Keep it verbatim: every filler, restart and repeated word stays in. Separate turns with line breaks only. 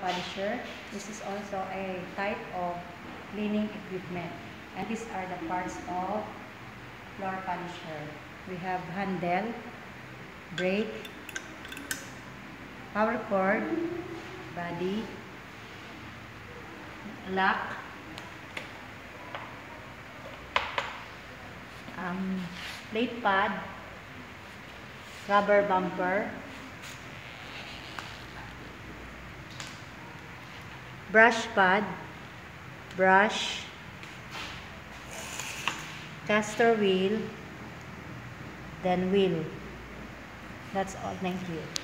polisher. This is also a type of cleaning equipment. And these are the parts of floor polisher. We have handle, brake, power cord, body, lock, um, plate pad, rubber bumper, brush pad, brush, caster wheel, then wheel. That's all. Thank you.